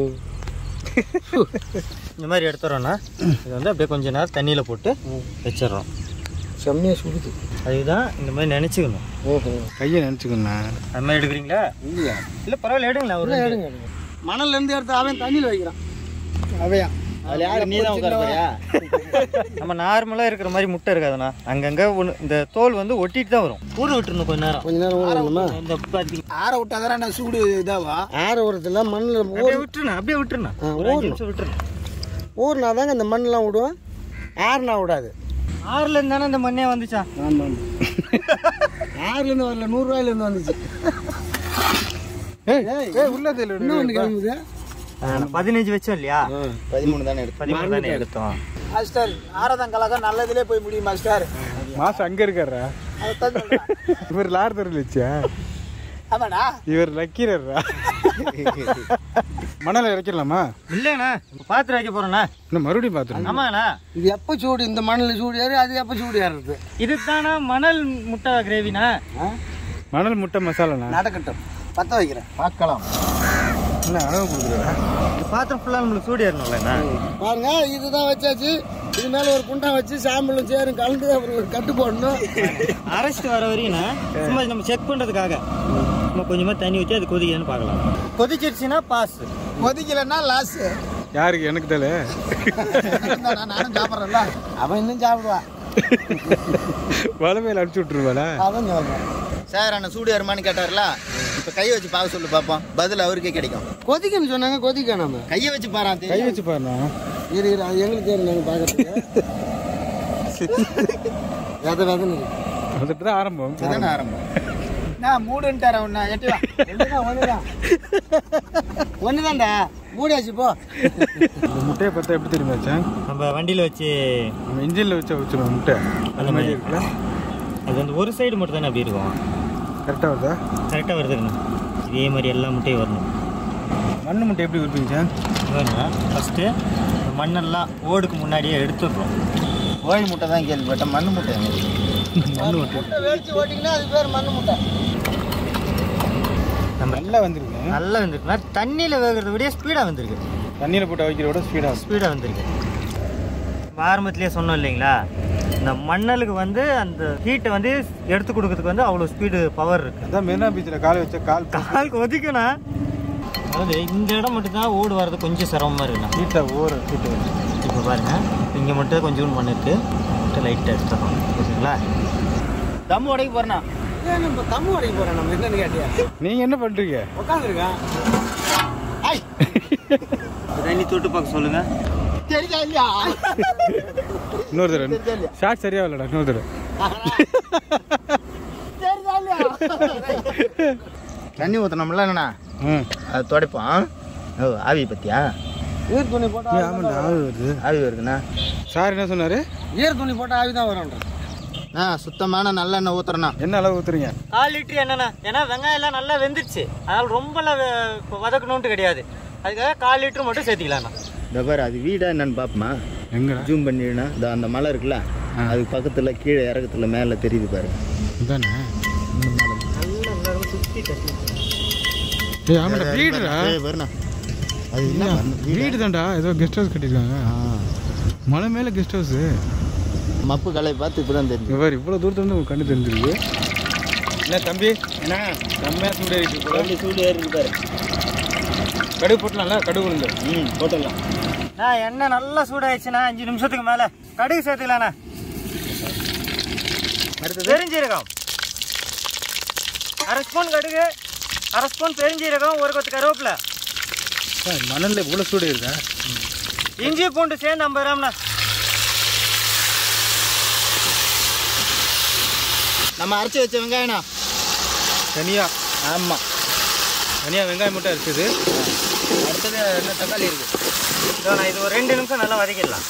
Speaker 6: இந்த மாதிரி எடுத்துறோன்னா இது வந்து அப்படியே கொஞ்ச நேரம் தண்ணியில் போட்டு வச்சிடறோம்.
Speaker 4: செம்மையாக சுடுது.
Speaker 6: அதுதான் இந்த மாதிரி நினச்சிக்கணும்.
Speaker 4: ஓஹோ,
Speaker 3: கையை நினச்சிக்கோண்ணா.
Speaker 6: அது மாதிரி எடுக்கிறீங்களா?
Speaker 4: இல்லையா?
Speaker 6: இல்லை பரவாயில்ல, எடுங்களா. ஒரு
Speaker 4: எடுங்க எடுங்க. மணல்லேருந்து எடுத்து அவன் தண்ணியில் வைக்கிறான்.
Speaker 2: அவையா
Speaker 1: அதில் யார் நீ தான் உட்கார போறியா?
Speaker 6: நம்ம நார்மலாக இருக்கிற மாதிரி முட்டை இருக்காதுண்ணா. அங்கங்கே ஒன்று இந்த தோல் வந்து ஒட்டிட்டு தான் வரும். ஊற விட்டுருணும் கொஞ்ச நேரம்.
Speaker 4: கொஞ்ச நேரம் ஊறணுமா?
Speaker 6: இந்த பார்த்தீங்க
Speaker 2: ஆற விட்டாதானே நான் சூடு இதாவா?
Speaker 4: ஆற ஊறத்துல மண்ணில்
Speaker 6: அப்படியே விட்டுருண்ணா. அப்படியே விட்டுருண்ணா. ஒரு அஞ்சு நிமிஷம் விட்டுருணும்.
Speaker 4: ஊறினா தாங்க இந்த மண்ணெலாம் விடுவோம். ஆறுனா விடாது.
Speaker 6: ஆறுலேருந்து தானே இந்த மண்ணே வந்துச்சா?
Speaker 4: ஆமாம், ஆறுலேருந்து வரல, நூறுரூவாயிலேருந்து வந்துச்சு.
Speaker 3: ஏய் ஏய் உள்ளது இல்லை.
Speaker 4: இன்னும் ஒன்று கிளம்புது.
Speaker 6: பதினஞ்சு வச்சோம் இல்லையா?
Speaker 1: பதிமூணு தானே எடுத்து.
Speaker 6: பதிமூணு தானே எடுத்தோம்.
Speaker 2: மாஸ்டர் ஆறாதான் கலக்கம் நல்லதுலேயே போய் முடியும் மாஸ்டர்.
Speaker 3: மாசம் அங்கே இருக்காரா?
Speaker 2: அதைத்தான் சொல்றேன்.
Speaker 3: இவர் லார் தெருவில் வச்சா?
Speaker 2: ஆமாடா,
Speaker 3: இவர் லக்கீரரா? மணலை இறக்கிடலாமா?
Speaker 6: இல்லைண்ணா, பாத்திரம் வைக்க போறோண்ணா.
Speaker 3: இன்னும் மறுபடியும் பார்த்துருங்க.
Speaker 6: ஆமாண்ணா.
Speaker 4: இது எப்போ சூடு? இந்த மண்ணில் சூடு ஏறு, அது எப்போ சூடு ஏறுறது?
Speaker 6: இது தானா மணல் முட்டை கிரேவினா?
Speaker 3: மணல் முட்டை மசாலாண்ணா.
Speaker 4: நடக்கட்டும், பற்ற வைக்கிறேன்,
Speaker 1: பார்க்கலாம்.
Speaker 3: என்ன அளவு கொடுக்குறா?
Speaker 6: இந்த பாத்திரம் ஃபுல்லாக நம்மளுக்கு சூடு ஏறணும்லண்ணா.
Speaker 4: பாருங்க. இதுதான் வச்சாச்சு. இது மேலே ஒரு குண்டா வச்சு சாம்பலும் சேரும் கலந்து அப்புறம் ஒரு கட்டு போடணும்.
Speaker 6: அரைச்சிட்டு வர வரைக்கும்ண்ணா சும்மா நம்ம செக் பண்ணுறதுக்காக நம்ம கொஞ்சமாக தண்ணி ஊற்றி அது கொதிக்குதுன்னு பார்க்கலாம். கொதிச்சிருச்சுன்னா பாஸ்,
Speaker 2: கொதிக்கலன்னா லாஸ்.
Speaker 3: யாருக்கு? எனக்கு தலை.
Speaker 2: நானும் சாப்பிட்றேன்ல.
Speaker 4: அவன் இன்னும் சாப்பிடுவான்.
Speaker 3: வளமையில் அடிச்சு விட்டுருவாளா?
Speaker 4: அதான் சொல்றேன்.
Speaker 1: சார் அண்ணன் சூடு ஏறுமான்னு கேட்டார்ல, இப்போ கையை வச்சு பார்க்க சொல்லு பார்ப்போம். பதில் அவருக்கே கிடைக்கும்.
Speaker 4: கொதிக்கன்னு சொன்னாங்க, கொதிக்க நம்ம
Speaker 1: கையை வச்சு பாரு.
Speaker 3: கை வச்சு பாருண்ணா.
Speaker 4: இரு இரு, அது எங்களுக்கு தெரியும், நாங்கள் பார்க்கறதுக்கு. வித விதன்னு
Speaker 3: வந்துட்டு தான் ஆரம்பம்.
Speaker 1: இதுதானே ஆரம்பம்.
Speaker 2: நான் மூடுன்ட்டார ஒண்ணா எட்டுவா.
Speaker 4: ஒண்ணுதான் ஒண்ணுதான்டா. மூடியாச்சு போ.
Speaker 3: இந்த முட்டையை பார்த்தா எப்படி தெரியுமா வச்சேன்?
Speaker 6: நம்ம வண்டியில் வச்சு
Speaker 3: நம்ம இன்ஜினில் வச்சா வச்சுருவோம் முட்டை. அந்த மாதிரி இருக்குல்ல?
Speaker 6: அது வந்து ஒரு சைடு மட்டும் தானே அப்படி இருக்கும்.
Speaker 3: கரெக்டாக வருதா?
Speaker 6: கரெக்டாக வருதுங்கண்ணா. இதே மாதிரி எல்லா முட்டையும் வரணும்.
Speaker 3: மண் முட்டை எப்படி உருப்பீங்க சார்?
Speaker 6: வேணுண்ணா. ஃபஸ்ட்டு மண்ணெல்லாம் ஓடுக்கு முன்னாடியே எடுத்துடுறோம்.
Speaker 1: கோழி முட்டை தான் கேள்விப்பட்டேன். மண் முட்டை
Speaker 3: மண் முட்டை
Speaker 4: வேடிச்சு ஓட்டிங்கன்னா அது பேர் மண்ணு முட்டை.
Speaker 6: நம்ம
Speaker 3: நல்லா வந்துருக்கு.
Speaker 6: நல்லா வந்துருக்குண்ணா. தண்ணியில் வேகிறத விட ஸ்பீடாக வந்திருக்கு.
Speaker 3: தண்ணியில் போட்டு வைக்கிறத விட ஸ்பீடாக
Speaker 6: ஸ்பீடாக வந்திருக்கு. ஆரம்பத்திலே சொன்னோம் இல்லைங்களா, இந்த மண்ணலுக்கு வந்து அந்த ஹீட்டை வந்து எடுத்து கொடுக்கறதுக்கு வந்து அவ்வளோ ஸ்பீடு பவர் இருக்குது.
Speaker 3: அதான் மெரினா பீச்சில் காலை வச்சா கால்
Speaker 6: கால் கொதிக்குண்ணா. அதாவது இந்த இடம் மட்டும்தான் ஓடு வர்றது கொஞ்சம் சிரமமாக இருக்குண்ணா.
Speaker 3: ஹீட்டாக ஓர ஹீட்டு.
Speaker 6: இப்போ பாருங்கள், இங்கே மட்டும் கொஞ்சம் பண்ணிட்டு லைட்டாக எடுத்துடணும். ஓகேங்களா?
Speaker 1: தம் உடைக்க போறேண்ணா.
Speaker 4: ஏன் நம்ம தம்மு வரைக்கும் போகிறோம்? நம்ம என்னன்னு கேட்டியா?
Speaker 3: நீங்கள் என்ன பண்ணுறீங்க?
Speaker 4: உட்காந்துருக்கேன்.
Speaker 6: தண்ணி தொட்டு பார்க்க சொல்லுங்கள்.
Speaker 2: தெரிஞ்சா இல்லையா?
Speaker 3: இன்னொரு தடவை ஷார்ட் சரியா இல்லைடா. இன்னொரு தடவை
Speaker 2: தெரிஞ்சா இல்லையா?
Speaker 1: தண்ணி ஊற்றினோம்ல என்னண்ணா,
Speaker 3: ம்
Speaker 1: அது துடைப்போம். ஓ ஆவி பத்தியா?
Speaker 4: ஈர் துணி போட்டா
Speaker 3: ஆமாண்டா ஆவி வருது.
Speaker 1: ஆவி வருதுண்ணா.
Speaker 3: சார் என்ன சொன்னார்?
Speaker 4: ஈர் துணி போட்டால் ஆவி தான் வரும்ன்ற.
Speaker 1: ஆ சுத்தமான நல்லெண்ணெய் ஊத்துறேண்ணா.
Speaker 3: என்ன அளவு ஊத்துறீங்க?
Speaker 6: கால் லிட்டர் எண்ணெய்ண்ணா. ஏன்னா வெங்காயம் எல்லாம் நல்லா வெந்துருச்சு, அதனால ரொம்பலாம் வதக்கணும்ட்டு கிடையாது. அதுக்காக கால் லிட்டர் மட்டும் சேர்த்திக்கலாம்ண்ணா.
Speaker 1: இந்த பாரு அது வீடா என்னன்னு பாப்பமா?
Speaker 3: எங்கடா?
Speaker 1: ஜூம் பண்ணிடுனா இந்த அந்த மலை இருக்குல்ல, அதுக்கு பக்கத்துல கீழே இறக்கத்துல மேல தெரியுது பாரு.
Speaker 3: இதானே ஏய் ஆமாடா வீடுடா.
Speaker 1: ஏய் வரணும். அது என்ன
Speaker 3: வீடு தான்டா, ஏதோ கெஸ்ட் ஹவுஸ் கட்டிருக்காங்க. மலை மேல கெஸ்ட் ஹவுஸ்.
Speaker 1: மப்பு கலை பார்த்து இப்பதான் தெரிஞ்சு.
Speaker 3: இவர் இவ்வளவு தூரத்துல இருந்து உங்க கண்ணு தெரிஞ்சிருக்கு. என்ன தம்பி,
Speaker 1: என்ன
Speaker 3: செம்மையா சூடு ஏறிட்டு போல.
Speaker 1: சூடு ஏறிட்டு பாரு.
Speaker 3: கடுகு போட்டலாம்ல? கடுகு உளுந்து
Speaker 1: ம் போட்டுடலாம்.
Speaker 6: நான் எண்ணெய் நல்லா சூடாயிடுச்சுண்ணா. அஞ்சு நிமிஷத்துக்கு மேல கடுகு சேர்த்துக்கலாண்ணா. அடுத்து பெருஞ்சீரகம் அரை ஸ்பூன் கடுகு, அரை ஸ்பூன் பெருஞ்சீரகம், ஒரு கொத்து கருவேப்பிலை.
Speaker 3: மணல்ல இவ்வளவு சூடு இருக்கா?
Speaker 6: இஞ்சி பூண்டு சேர்ந்து ஐம்பது கிராம்ண்ணா.
Speaker 1: நம்ம அரைச்சி வச்ச வெங்காயம்ண்ணா.
Speaker 3: தனியா?
Speaker 1: ஆமா
Speaker 3: தனியா வெங்காயம் மட்டும் அரைச்சது.
Speaker 1: அடுத்தது என்ன தக்காளி இருக்கு.
Speaker 6: இதோண்ணா இது ஒரு ரெண்டு நிமிஷம் நல்லா வதக்கிடலாம்.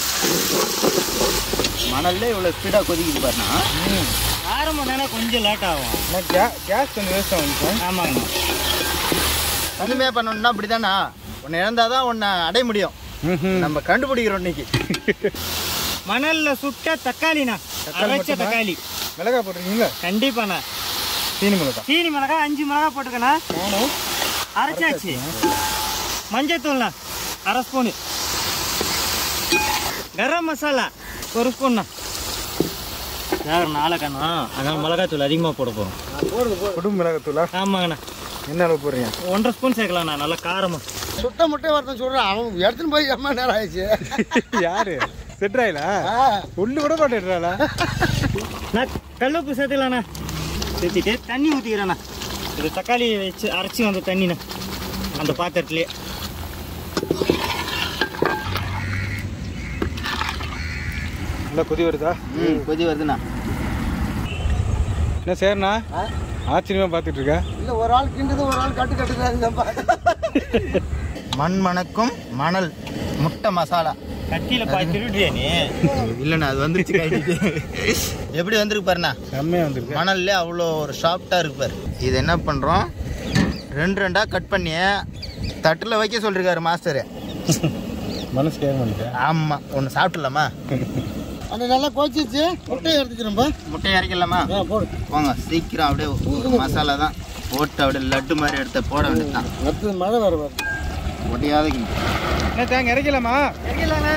Speaker 1: மணல்ல இவ்வளவு ஸ்பீடா கொதிக்குது பாருண்ணா.
Speaker 6: ஆரம்பம்னா கொஞ்சம் லேட் ஆகும்.
Speaker 3: கேஸ் கொஞ்சம் வேஸ்ட் ஆகும்.
Speaker 6: ஆமாங்கண்ணா.
Speaker 1: ஒண்ணுமே பண்ணணும்னா அப்படிதானா, ஒன்னு இழந்தாதான் ஒன்னு அடைய முடியும். நம்ம கண்டுபிடிக்கிறோம் இன்னைக்கு.
Speaker 6: மணல்ல சுட்ட தக்காளிண்ணா, அரைச்ச தக்காளி.
Speaker 3: மிளகாய் போட்டிருக்கீங்களா?
Speaker 6: கண்டிப்பாண்ணா.
Speaker 3: சீனி மிளகாய்.
Speaker 6: சீனி மிளகாய் அஞ்சு மிளகாய் போட்டுக்கண்ணா. அரைச்சாச்சு. மஞ்சத்தூள்ண்ணா அரை ஸ்பூனு. கரம் மசாலா ஒரு ஸ்பூன்ண்ணா. சார் நாளைக்கண்ணா அதனால மிளகாய் தூள் அதிகமாக போட போகிறோம்.
Speaker 3: குடும்ப மிளகாய் தூளா?
Speaker 6: ஆமாங்கண்ணா.
Speaker 3: என்ன அளவு போடுறீங்க?
Speaker 6: ஒன்றரை ஸ்பூன் சேர்க்கலாம்ண்ணா, நல்லா காரமாக.
Speaker 4: சுட்ட முட்டை ஒருத்தன் சொல்றான், அவன் எடுத்துன்னு போய் எம்மா நேரம் ஆயிடுச்சு.
Speaker 3: யாரு செட்ராயிலா? ஒண்ணு கூட போட்டுறாளா?
Speaker 6: நான் கல்லுப்பு சேர்த்துக்கலாண்ணா. சேர்த்துட்டு தண்ணி ஊற்றிக்கிறேண்ணா. இது தக்காளி வச்சு அரைச்சி வந்த தண்ணிண்ணா அந்த பாத்திரத்துலேயே.
Speaker 3: நல்லா கொதி வருதா?
Speaker 1: ம் கொதி வருதுண்ணா.
Speaker 3: என்ன சரிண்ணா ஆச்சரியமா பார்த்துட்டு இருக்கா?
Speaker 4: இல்ல ஒரு ஆள் கிண்டுது, ஒரு ஆள் கட்டு கட்டுறாங்க.
Speaker 1: மண் மணக்கும் மணல் முட்டை மசாலா.
Speaker 6: கட்டியில பாய் திருடுறியா நீ?
Speaker 1: இல்லைண்ணா அது வந்துருச்சு கைட்டு. எப்படி வந்திருக்கு பாருண்ணா,
Speaker 3: செம்மையா வந்துருக்கு.
Speaker 1: மணல்ல அவ்வளோ ஒரு சாஃப்டாக இருக்கு பாரு. இது என்ன பண்ணுறோம், ரெண்டு ரெண்டா கட் பண்ணி தட்டில் வைக்க சொல்லிருக்காரு மாஸ்டரு.
Speaker 3: மனசு கேட்க மாட்டேன்.
Speaker 1: ஆமாம் ஒன்று சாப்பிட்டுலாமா?
Speaker 4: அந்த நல்லா கோச்சிச்சு முட்டையை எடுத்துக்கிறோம்பா.
Speaker 1: முட்டையை இறக்கலாமா? போங்க சீக்கிரம் அப்படியே மசாலா தான் போட்டு அப்படியே லட்டு மாதிரி எடுத்து போட வேண்டியது தான்.
Speaker 4: அடுத்தது மழை வர வரும்
Speaker 1: ஒட்டியாத
Speaker 3: என்ன தேங்க இறக்கலாமா?
Speaker 6: இறக்கலாண்ணா.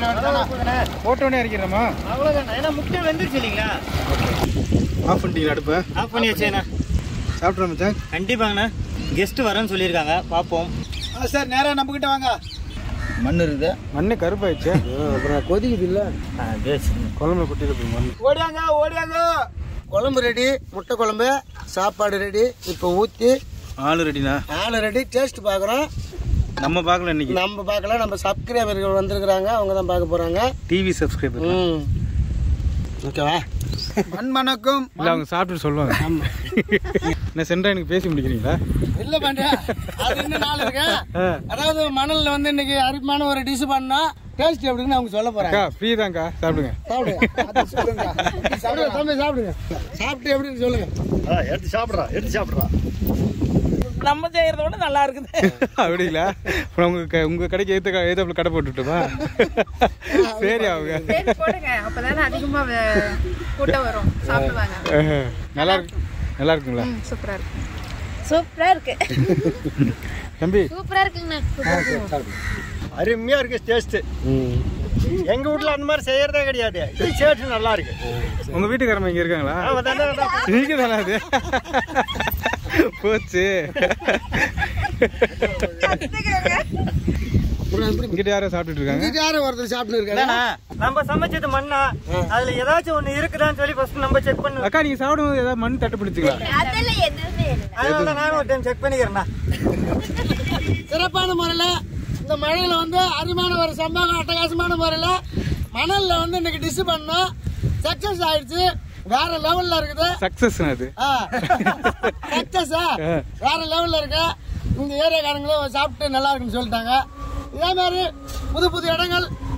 Speaker 3: போட்ட உடனே இறக்கிறோமா?
Speaker 6: அவ்வளோதாண்ணா. ஏன்னா முட்டை வெந்துருச்சு இல்லைங்களா?
Speaker 3: ஆஃப் பண்ணிட்டீங்களா அடுப்பை?
Speaker 6: ஆஃப் பண்ணி வச்சேண்ணா.
Speaker 3: சாப்பிட்றோம் சார்.
Speaker 6: கண்டிப்பாங்கண்ணா. கெஸ்ட்டு வரேன்னு சொல்லியிருக்காங்க, பார்ப்போம்.
Speaker 1: சார் நேராக நம்மக்கிட்ட வாங்க. மண் இருக்குது.
Speaker 3: மண்ணு கருப்பாயிடுச்சு.
Speaker 4: அப்புறம் கொதிக்குது இல்ல,
Speaker 3: குழம்புல குட்டிட்டு போய் மண்.
Speaker 1: ஓடியாங்க ஓடியாங்க.
Speaker 4: குழம்பு ரெடி, முட்டை குழம்பு, சாப்பாடு ரெடி. இப்போ ஊற்றி
Speaker 3: ஆளு ரெடினா?
Speaker 4: ஆளு ரெடி. டேஸ்ட் பார்க்குறோம்.
Speaker 3: நம்ம பார்க்கல இன்னைக்கு.
Speaker 4: நம்ம பார்க்கல, நம்ம சப்ஸ்கிரைபர்கள் வந்திருக்கிறாங்க, அவங்க தான் பார்க்க போகிறாங்க.
Speaker 3: TV subscriber.
Speaker 4: ம் ஓகேவா?
Speaker 1: மண் மணக்கும்.
Speaker 3: இல்லை அவங்க சாப்பிட்டு சொல்லுவாங்க. என்ன சென்றா எனக்கு பேசி முடிக்கிறீங்களா?
Speaker 4: இல்ல பண்றேன், அது இன்னும் நாள் இருக்கு. அதாவது மணல்ல வந்து இன்னைக்கு அருமையான ஒரு டிஷ் பண்ணா டேஸ்ட் எப்படின்னு அவங்க சொல்ல போறாங்க.
Speaker 3: ஃப்ரீ தான்க்கா, சாப்பிடுங்க.
Speaker 4: சாப்பிடுங்க, அது சொல்லுங்க. சாப்பிடுங்க தம்பி, சாப்பிடுங்க. சாப்பிட்டு எப்படின்னு சொல்லுங்க.
Speaker 2: எடுத்து சாப்பிட்றா, எடுத்து சாப்பிட்றா.
Speaker 7: நம்ம செய்யறத விட நல்லா இருக்குது.
Speaker 3: அப்படிங்களா? அப்புறம் உங்க உங்க கடைக்கு ஏத்த ஏத்தாப்புல கடை போட்டுட்டுமா? சரி அவங்க
Speaker 7: போடுங்க, அப்பதானே அதிகமா கூட்டம் வரும், சாப்பிடுவாங்க.
Speaker 3: நல்லா இருக்கு. நல்லா இருக்குங்களா?
Speaker 7: சூப்பரா இருக்கு. சூப்பரா இருக்கு
Speaker 3: தம்பி.
Speaker 7: சூப்பரா இருக்குங்கண்ணா.
Speaker 2: அருமையா இருக்கு டேஸ்ட். எங்க வீட்டுல அந்த மாதிரி செய்யறதே கிடையாது. டேஸ்ட் நல்லா இருக்கு.
Speaker 3: உங்க வீட்டுக்காரமா இங்க இருக்காங்களா? நீங்க தானே அது? போச்சு. இங்கிட்ட யாரும் சாப்பிட்டு இருக்காங்க.
Speaker 4: யாரும் ஒருத்தர் சாப்பிட்டு இருக்காங்க.
Speaker 6: நம்ம சமைச்சது மண்ணா, அதுல ஏதாச்சும் ஒண்ணு இருக்குதான்னு சொல்லி ஃபர்ஸ்ட் நம்ம செக் பண்ணு.
Speaker 3: அக்கா நீங்க சாப்பிடும்போது ஏதாவது மண் தட்டு பிடிச்சிங்களா?
Speaker 6: அதனால நானும் ஒரு டைம் செக் பண்ணிக்கிறேன்னா.
Speaker 4: சிறப்பான முறையில இந்த மழையில வந்து அருமையான ஒரு சம்பவம், அட்டகாசமான முறையில மணல்ல வந்து இன்னைக்கு டிஷ் பண்ணோம். சக்சஸ் ஆயிடுச்சு. வேற லெவல்ல இருக்குது.
Speaker 3: சக்சஸ் அது.
Speaker 4: சக்சஸ் வேற லெவல்ல இருக்கு. இந்த ஏரியாக்காரங்களும் சாப்பிட்டு நல்லா இருக்குன்னு சொல்லிட்டாங்க. இதே மாதிரி புது புது இடங்கள்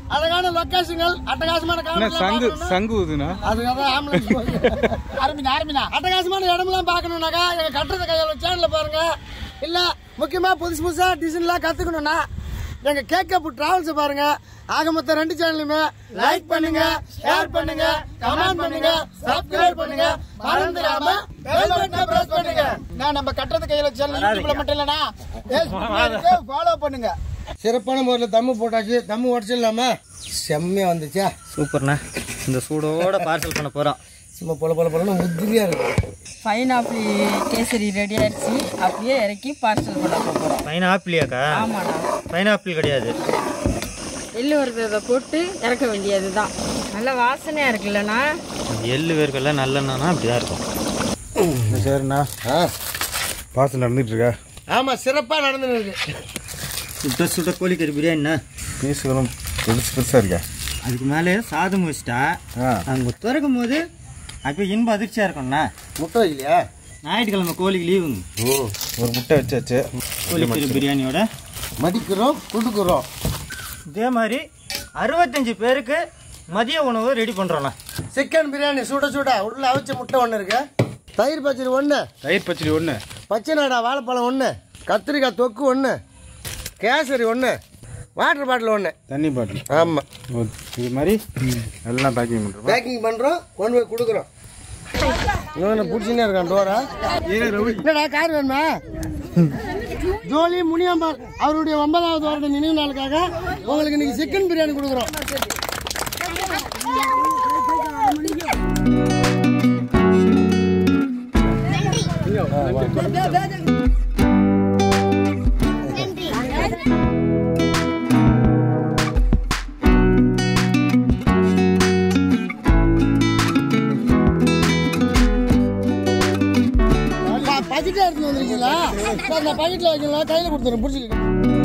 Speaker 4: அழகான லொகேஷன்கள், அட்டகாசமான
Speaker 3: சங்கு சங்கு ஊதுனா
Speaker 4: அதுக்காக ஆம்புலன்ஸ் ஆரம்பினா ஆரம்பினா அட்டகாசமான இடமெல்லாம் பார்க்கணும்னாக்கா எங்க கட்டுறது கையால் சேனல்ல பாருங்க. இல்ல முக்கியமா புதுசு புதுசா டிசைன்லாம் கத்துக்கணும்னா எங்க கேக்கப் டிராவல்ஸ் பாருங்க. ஆக மொத்தம் ரெண்டு சேனலுமே லைக் பண்ணுங்க, ஷேர் பண்ணுங்க, கமெண்ட் பண்ணுங்க, சப்ஸ்கிரைப் பண்ணுங்க, மறந்துடாம பெல் பட்டனை பிரஸ் பண்ணுங்க.
Speaker 1: நான் நம்ம கட்டுறது கையில சேனல் யூடியூப்ல மட்டும் இல்லனா Facebook ஃபாலோ பண்ணுங்க.
Speaker 4: சிறப்பான முறையில் தம்மு போட்டாச்சு. தம்மு உடச்சிடலாம செம்மையா வந்துச்சா?
Speaker 6: சூப்பர்ண்ணா. இந்த சூடோட பார்சல் பண்ண போகிறோம்.
Speaker 4: சும்மா பொல பொல பொலன்னு உதிரியா இருக்கு.
Speaker 7: பைனாப்பிள் கேசரி ரெடி ஆயிடுச்சு. அப்படியே இறக்கி பார்சல் பண்ண போகிறோம்.
Speaker 6: பைனாப்பிளியாக்கா?
Speaker 7: ஆமாண்ணா,
Speaker 6: பைனாப்பிள் கிடையாது.
Speaker 7: எள்ளு வறுத்ததை போட்டு இறக்க வேண்டியது தான். நல்ல வாசனையாக இருக்குல்லண்ணா.
Speaker 6: எள்ளு வேர்க்கல்ல நல்லெண்ணா அப்படி தான் இருக்கும்.
Speaker 3: சரிண்ணா, பார்சல் நடந்துட்டு இருக்கா?
Speaker 4: ஆமா, சிறப்பா நடந்துன்னு இருக்கு.
Speaker 6: சுட்ட சுட்ட கோழிக்கறி பிரியாணிண்ணா.
Speaker 3: பீஸுகளும் பெருசு பெருசாக இருக்கா?
Speaker 6: அதுக்கு மேலே சாதம் வச்சுட்டா அங்கே திறக்கும் போது அப்போ இன்ப அதிர்ச்சியாக இருக்கும்ண்ணா.
Speaker 4: முட்டை இல்லையா?
Speaker 6: ஞாயிற்றுக்கிழமை கோழிக்கு லீவுங்க.
Speaker 3: ஓ, ஒரு முட்டை வச்சாச்சு.
Speaker 6: கோழிக்கறி பிரியாணியோட
Speaker 4: மதிக்கிறோம், கொடுக்குறோம்.
Speaker 6: இதே மாதிரி அறுபத்தஞ்சு பேருக்கு மதிய உணவு ரெடி பண்ணுறோண்ணா.
Speaker 4: சிக்கன் பிரியாணி சுட சுட உள்ள அவிச்ச முட்டை ஒன்று இருக்கு. தயிர் பச்சடி ஒன்று,
Speaker 3: தயிர் பச்சடி ஒன்று,
Speaker 4: பச்சை நாடா வாழைப்பழம் ஒன்று, கத்திரிக்காய் தொக்கு ஒன்று, கேசரி ஒன்று, வாட்டர் பாட்டில் ஒன்று,
Speaker 3: தண்ணி பாட்டில்.
Speaker 4: ஆமாம்,
Speaker 3: இது மாதிரி எல்லாம் பேக்கிங் பண்ணுறோம்.
Speaker 4: பேக்கிங் பண்ணுறோம், கொண்டு போய் கொடுக்குறோம். இவனை பிடிச்சினே இருக்கான் டோரா. என்னடா கார் வேணுமா? ஜோலி முனியம்மாள் அவருடைய ஒன்பதாவது வருட நினைவு நாளுக்காக உங்களுக்கு இன்னைக்கு சிக்கன் பிரியாணி கொடுக்குறோம். பக்கெட்டா எடுத்து வந்துருக்கீங்களா? சார், நான் பக்கெட்ல வைக்கலாம், கையில கொடுத்துறேன், பிடிச்சிக்க.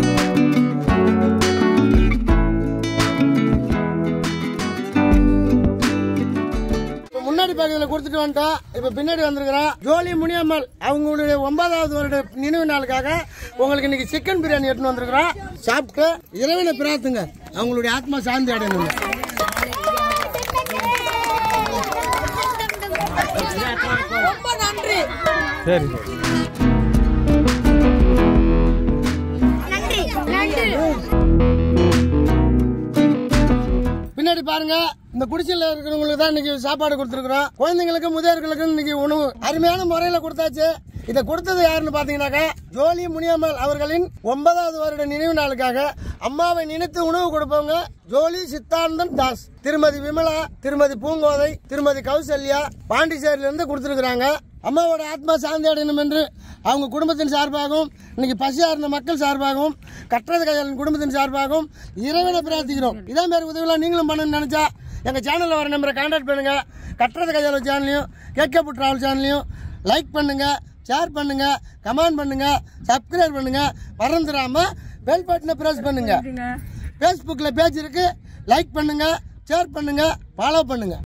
Speaker 4: முன்னாடி பக்கத்துல கொடுத்துட்டு வந்துட்டோம். இப்ப பின்னாடி வந்திருக்கிறோம். ஜோலி முனியம்மாள் அவங்களுடைய ஒன்பதாவது வருட நினைவு நாளுக்காக உங்களுக்கு இன்னைக்கு சிக்கன் பிரியாணி எடுத்துன்னு வந்திருக்கிறோம். சாப்பிட்டு இறைவனை பிரார்த்துங்க, அவங்களுடைய ஆத்மா சாந்தி அடையணும்.
Speaker 7: ரொம்ப நன்றி.
Speaker 3: சரி,
Speaker 7: நன்றி நன்றி.
Speaker 4: பின்னாடி பாருங்க, இந்த குடிசையில் இருக்கிறவங்களுக்கு தான் இன்னைக்கு சாப்பாடு கொடுத்துருக்குறோம். குழந்தைங்களுக்கு, முதியோர்களுக்கு இன்னைக்கு உணவு அருமையான முறையில கொடுத்தாச்சு. இதை கொடுத்தது யாருன்னு பாத்தீங்கன்னாக்கா ஜோலி முனியம்மாள் அவர்களின் ஒன்பதாவது வருட நினைவு நாளுக்காக அம்மாவை நினைத்து உணவு கொடுப்பவங்க ஜோலி சித்தானந்தன் தாஸ், திருமதி விமலா, திருமதி பூங்கோதை, திருமதி கௌசல்யா பாண்டிச்சேரியில இருந்து கொடுத்துருக்காங்க. அம்மாவோட ஆத்மா சாந்தி அடையணும் என்று அவங்க குடும்பத்தின் சார்பாகவும் இன்னைக்கு பசியா இருந்த மக்கள் சார்பாகவும் கட்டுறது கையாளின் குடும்பத்தின் சார்பாகவும் இறைவனை பிரார்த்திக்கிறோம். இதே மாதிரி உதவிலாம் நீங்களும் பண்ணணும்னு நினைச்சா எங்க சேனல்ல வர நம்பரை கான்டாக்ட் பண்ணுங்க. கட்டுறது கையாளர் சேனலையும் கேக்கப் டிராவல் சேனலையும் லைக் பண்ணுங்க, ஷேர் பண்ணுங்க, கமெண்ட் பண்ணுங்க, சப்ஸ்கிரைப் பண்ணுங்க, மறந்துடாம பெல் பட்டனை பிரஸ் பண்ணுங்க. ஃபேஸ்புக்ல பேஜ் இருக்கு, லைக் பண்ணுங்க, ஷேர் பண்ணுங்க, ஃபாலோ பண்ணுங்க.